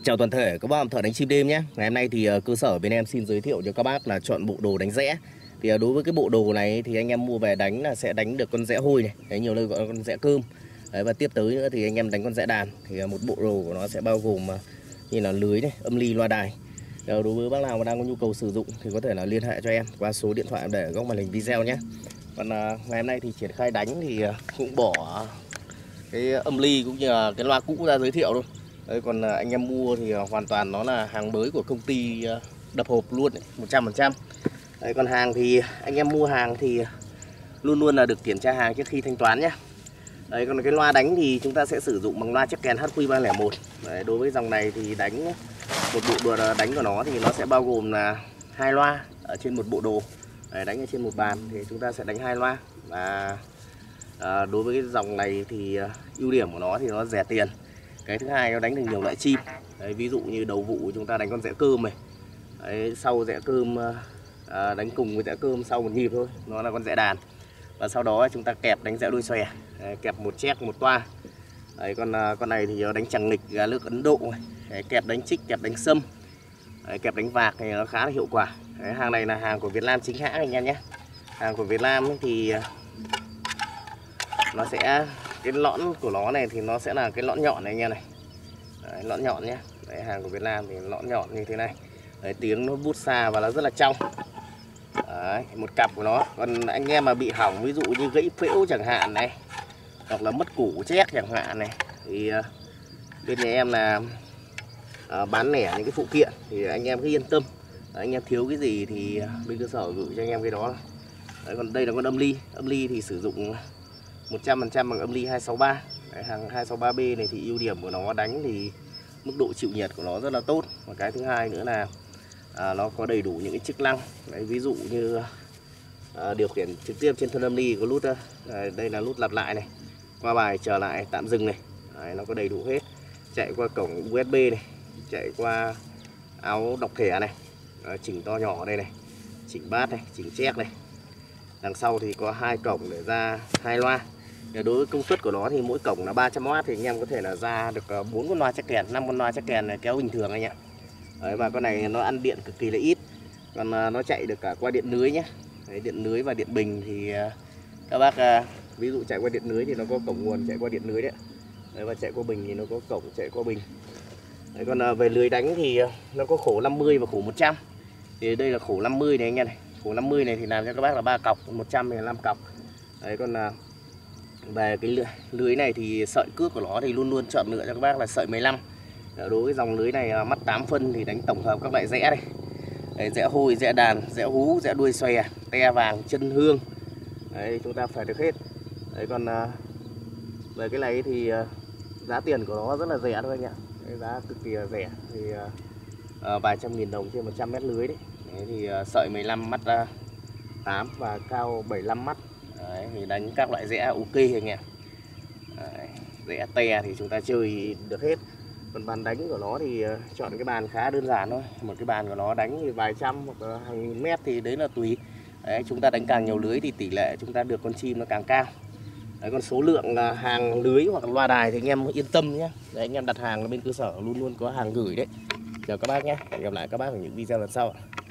Chào toàn thể các bác thợ đánh chim đêm nhé. Ngày hôm nay thì cơ sở bên em xin giới thiệu cho các bác là chọn bộ đồ đánh rẽ. Thì đối với cái bộ đồ này thì anh em mua về đánh là sẽ đánh được con rẽ hôi này, đấy, nhiều nơi gọi là con rẽ cơm. Đấy, và tiếp tới nữa thì anh em đánh con rẽ đàn. Thì một bộ đồ của nó sẽ bao gồm như là lưới này, âm ly, loa đài. Đối với bác nào mà đang có nhu cầu sử dụng thì có thể là liên hệ cho em qua số điện thoại để ở góc màn hình video nhé. Còn ngày hôm nay thì triển khai đánh thì cũng bỏ cái âm ly cũng như là cái loa cũ ra giới thiệu thôi. Đấy, còn anh em mua thì hoàn toàn nó là hàng mới của công ty đập hộp luôn 100%. Đấy, còn hàng thì anh em mua hàng thì luôn luôn là được kiểm tra hàng trước khi thanh toán nhé. Đấy, còn cái loa đánh thì chúng ta sẽ sử dụng bằng loa Check-End HQ301. Đấy, đối với dòng này thì đánh một bộ đồ đánh của nó thì nó sẽ bao gồm là 2 loa ở trên một bộ đồ. Đấy, đánh ở trên một bàn thì chúng ta sẽ đánh 2 loa. Và đối với cái dòng này thì ưu điểm của nó thì nó rẻ tiền. Cái thứ hai nó đánh được nhiều loại chim. Đấy, ví dụ như đầu vụ chúng ta đánh con rẽ cơm này. Đấy, sau rẽ cơm đánh cùng với rẽ cơm sau một nhịp thôi, nó là con rẽ đàn. Và sau đó chúng ta kẹp đánh rẽ đuôi xòe. Đấy, kẹp một chép một toa. Đấy, con này thì nó đánh chằng nghịch gà nước Ấn Độ này. Đấy, kẹp đánh trích, kẹp đánh sâm. Đấy, kẹp đánh vạc thì nó khá là hiệu quả. Đấy, hàng này là hàng của Việt Nam chính hãng anh em nhé. Hàng của Việt Nam thì nó sẽ cái lõn của nó này thì nó sẽ là cái lõn nhọn này anh em này. Đấy, lõn nhọn nhé. Đấy, hàng của Việt Nam thì lõn nhọn như thế này. Đấy, tiếng nó bút xa và nó rất là trong. Đấy, một cặp của nó. Còn anh em mà bị hỏng ví dụ như gãy phễu chẳng hạn này, hoặc là mất củ chét chẳng hạn này, thì bên nhà em là bán lẻ những cái phụ kiện thì anh em cứ yên tâm. Đấy, anh em thiếu cái gì thì bên cơ sở gửi cho anh em cái đó. Đấy, còn đây là con âm ly thì sử dụng 100% bằng âm ly 263. Đấy, hàng 263B này thì ưu điểm của nó đánh thì mức độ chịu nhiệt của nó rất là tốt. Và cái thứ hai nữa là nó có đầy đủ những cái chức năng. Đấy, ví dụ như điều khiển trực tiếp trên thân âm ly có nút đây là nút lặp lại này, qua bài trở lại, tạm dừng này. Đấy, nó có đầy đủ hết. Chạy qua cổng USB này, chạy qua áo đọc thẻ này. Đấy, chỉnh to nhỏ đây này, chỉnh bát này, chỉnh chép này. Đằng sau thì có 2 cổng để ra 2 loa. Đối với công suất của nó thì mỗi cổng là 300W thì anh em có thể là ra được 4 con loa Check-End, 5 con loa Check-End này kéo bình thường anh ạ. Đấy, và con này nó ăn điện cực kỳ là ít. Còn nó chạy được cả qua điện lưới nhé. Đấy, điện lưới và điện bình thì các bác ví dụ chạy qua điện lưới thì nó có cổng nguồn chạy qua điện lưới đấy. Đấy, và chạy qua bình thì nó có cổng chạy qua bình. Đấy, còn về lưới đánh thì nó có khổ 50 và khổ 100. Thì đây là khổ 50 này anh em này. Khổ 50 này thì làm cho các bác là 3 cọc, 100 thì là 5 cọc. Đấy, còn về cái lưới này thì sợi cước của nó thì luôn luôn chọn lựa cho các bác là sợi 15. Đối với dòng lưới này mắt 8 phân thì đánh tổng hợp các loại rẽ đây. Đấy, rẽ hôi, rẽ đàn, rẽ hú, rẽ đuôi xòe, te vàng, chân hương. Đấy, chúng ta phải được hết. Đấy, còn về cái này thì giá tiền của nó rất là rẻ thôi anh ạ. Đấy, giá cực kỳ là rẻ thì vài trăm nghìn đồng trên 100 mét lưới đấy. Đấy, thì sợi 15 mắt 8 và cao 75 mắt. Đấy, thì đánh các loại rẽ ok anh em. Đấy, rẽ te thì chúng ta chơi được hết. Còn bàn đánh của nó thì chọn cái bàn khá đơn giản thôi. Một cái bàn của nó đánh thì vài trăm hoặc là hàng nghìn mét thì đấy là tùy. Đấy, chúng ta đánh càng nhiều lưới thì tỷ lệ chúng ta được con chim nó càng cao. Đấy, còn số lượng hàng lưới hoặc là loa đài thì anh em yên tâm nhé. Đấy, anh em đặt hàng ở bên cơ sở luôn luôn có hàng gửi đấy. Chào các bác nhé. Hẹn gặp lại các bác ở những video lần sau.